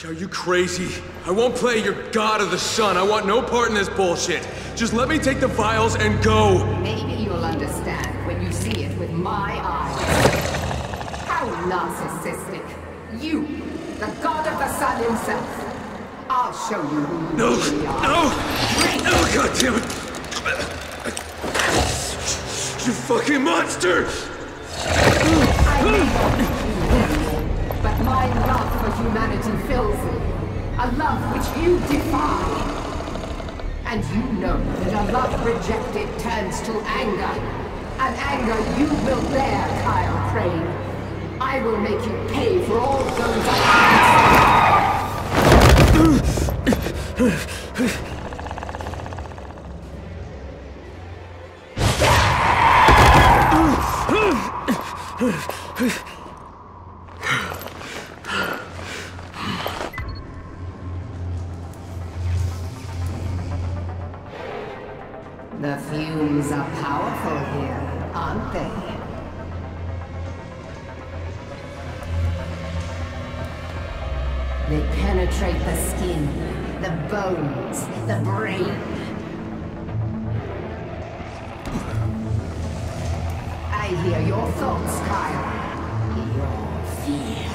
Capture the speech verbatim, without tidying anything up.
Are you crazy? I won't play your god of the sun. I want no part in this bullshit. Just let me take the vials and go. Maybe you'll understand when you see it with my eyes. How narcissistic. You, the god of the sun himself. I'll show you who you No, really are. no, no, goddammit! You fucking monster! I may not be human, but my love for humanity fills me. A love which you defy. And you know that a love rejected turns to anger. An anger you will bear, Kyle Crane. I will make you pay for all those The fumes are powerful here, aren't they? They penetrate the skin, the bones, the brain. I hear your thoughts, Kyle. Your fear.